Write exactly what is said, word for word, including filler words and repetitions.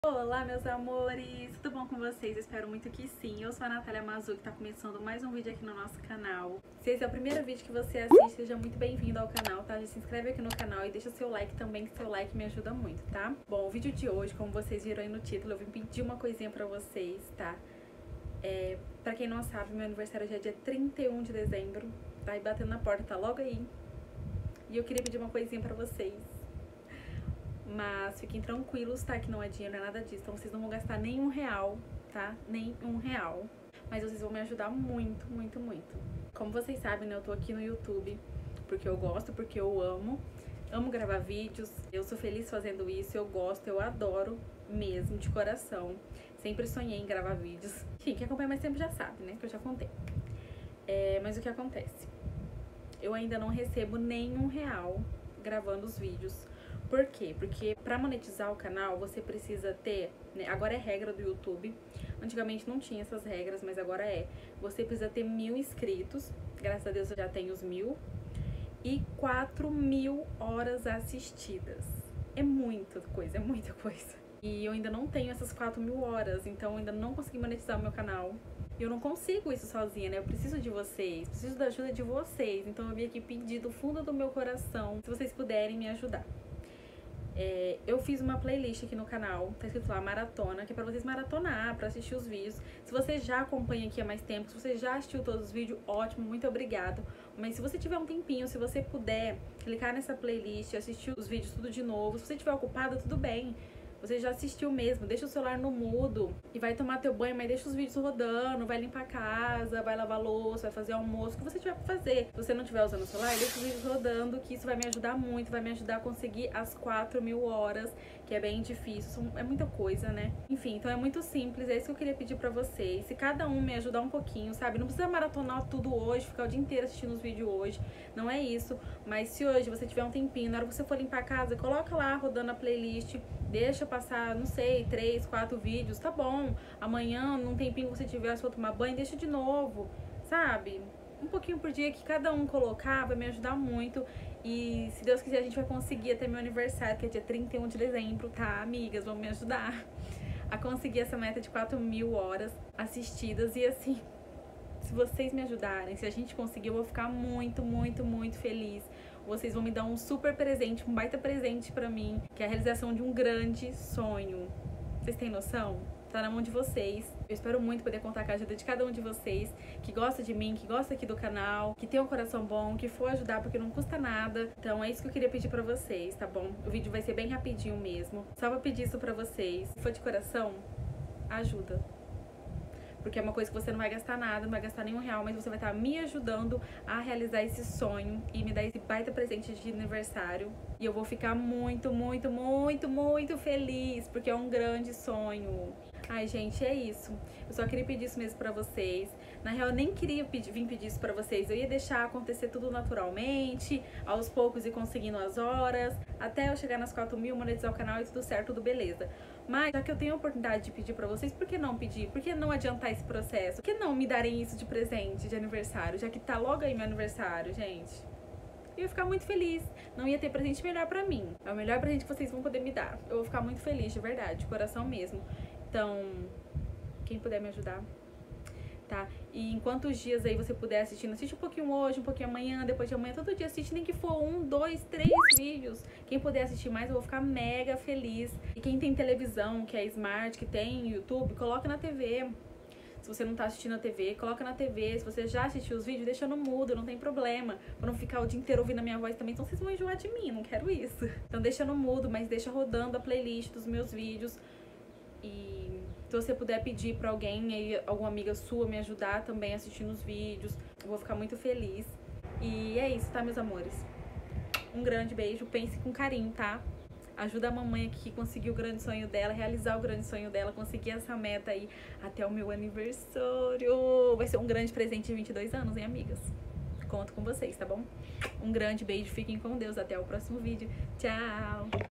Olá, meus amores! Tudo bom com vocês? Espero muito que sim. Eu sou a Natália Mazu, que tá começando mais um vídeo aqui no nosso canal. Se esse é o primeiro vídeo que você assiste, seja muito bem-vindo ao canal, tá? Já se inscreve aqui no canal e deixa seu like também, que seu like me ajuda muito, tá? Bom, o vídeo de hoje, como vocês viram aí no título, eu vim pedir uma coisinha pra vocês, tá? É, pra quem não sabe, meu aniversário já é dia trinta e um de dezembro, tá? E batendo na porta, tá logo aí. E eu queria pedir uma coisinha pra vocês. Mas fiquem tranquilos, tá? Que não é dinheiro, não é nada disso. Então vocês não vão gastar nenhum real, tá? Nem um real. Mas vocês vão me ajudar muito, muito, muito. Como vocês sabem, né? Eu tô aqui no YouTube porque eu gosto, porque eu amo. Amo gravar vídeos. Eu sou feliz fazendo isso. Eu gosto, eu adoro mesmo, de coração. Sempre sonhei em gravar vídeos. Enfim, quem acompanha mais tempo já sabe, né? Que eu já contei. É, mas o que acontece? Eu ainda não recebo nenhum real gravando os vídeos. Por quê? Porque pra monetizar o canal você precisa ter, né, agora é regra do YouTube, antigamente não tinha essas regras, mas agora é. Você precisa ter mil inscritos, graças a Deus eu já tenho os mil, e quatro mil horas assistidas. É muita coisa, é muita coisa. E eu ainda não tenho essas quatro mil horas, então eu ainda não consegui monetizar o meu canal. Eu não consigo isso sozinha, né? Eu preciso de vocês, preciso da ajuda de vocês. Então eu vim aqui pedir do fundo do meu coração, se vocês puderem me ajudar. É, eu fiz uma playlist aqui no canal, tá escrito lá Maratona, que é pra vocês maratonar, pra assistir os vídeos. Se você já acompanha aqui há mais tempo, se você já assistiu todos os vídeos, ótimo, muito obrigado. Mas se você tiver um tempinho, se você puder clicar nessa playlist, assistir os vídeos tudo de novo, se você estiver ocupado, tudo bem. Você já assistiu mesmo, deixa o celular no mudo e vai tomar teu banho, mas deixa os vídeos rodando, vai limpar a casa, vai lavar louça, vai fazer almoço, o que você tiver pra fazer. Se você não estiver usando o celular, deixa os vídeos rodando, que isso vai me ajudar muito, vai me ajudar a conseguir as quatro mil horas, que é bem difícil, é muita coisa, né? Enfim, então é muito simples, é isso que eu queria pedir pra vocês. Se cada um me ajudar um pouquinho, sabe? Não precisa maratonar tudo hoje, ficar o dia inteiro assistindo os vídeos hoje, não é isso. Mas se hoje você tiver um tempinho, na hora que você for limpar a casa, coloca lá rodando a playlist, deixa passar, não sei, três, quatro vídeos, tá bom. Amanhã, num tempinho que você tiver, se for tomar banho, deixa de novo, sabe? Um pouquinho por dia que cada um colocar vai me ajudar muito. E se Deus quiser, a gente vai conseguir até meu aniversário, que é dia trinta e um de dezembro, tá, amigas? Vão me ajudar a conseguir essa meta de quatro mil horas assistidas. E assim, se vocês me ajudarem, se a gente conseguir, eu vou ficar muito, muito, muito feliz. Vocês vão me dar um super presente, um baita presente pra mim, que é a realização de um grande sonho. Vocês têm noção? Tá na mão de vocês. Eu espero muito poder contar com a ajuda de cada um de vocês, que gosta de mim, que gosta aqui do canal, que tem um coração bom, que for ajudar porque não custa nada. Então é isso que eu queria pedir pra vocês, tá bom? O vídeo vai ser bem rapidinho mesmo. Só vou pedir isso pra vocês. Se for de coração, ajuda. Porque é uma coisa que você não vai gastar nada, não vai gastar nenhum real, mas você vai estar me ajudando a realizar esse sonho e me dar esse baita presente de aniversário. E eu vou ficar muito, muito, muito, muito feliz, porque é um grande sonho. Ai, gente, é isso. Eu só queria pedir isso mesmo pra vocês. Na real, eu nem queria pedir, vir pedir isso pra vocês. Eu ia deixar acontecer tudo naturalmente, aos poucos e conseguindo as horas, até eu chegar nas quatro mil, monetizar o canal e tudo certo, tudo beleza. Mas, já que eu tenho a oportunidade de pedir pra vocês, por que não pedir? Por que não adiantar esse processo? Por que não me darem isso de presente de aniversário? Já que tá logo aí meu aniversário, gente. Eu ia ficar muito feliz. Não ia ter presente melhor pra mim. É o melhor presente que vocês vão poder me dar. Eu vou ficar muito feliz, de verdade, de coração mesmo. Então, quem puder me ajudar, tá? E enquanto os dias aí você puder assistindo, assiste um pouquinho hoje, um pouquinho amanhã, depois de amanhã, todo dia assiste, nem que for um, dois, três vídeos. Quem puder assistir mais, eu vou ficar mega feliz. E quem tem televisão, que é smart, que tem YouTube, coloca na T V. Se você não tá assistindo na T V, coloca na T V. Se você já assistiu os vídeos, deixa no mudo, não tem problema. Pra não ficar o dia inteiro ouvindo a minha voz também, então vocês vão enjoar de mim, não quero isso. Então deixa no mudo, mas deixa rodando a playlist dos meus vídeos. E se você puder pedir pra alguém, aí, alguma amiga sua me ajudar também assistindo os vídeos, eu vou ficar muito feliz. E é isso, tá, meus amores? Um grande beijo, pense com carinho, tá? Ajuda a mamãe aqui que conseguiu o grande sonho dela, realizar o grande sonho dela, conseguir essa meta aí até o meu aniversário. Vai ser um grande presente de vinte e dois anos, hein, amigas? Conto com vocês, tá bom? Um grande beijo, fiquem com Deus, até o próximo vídeo. Tchau!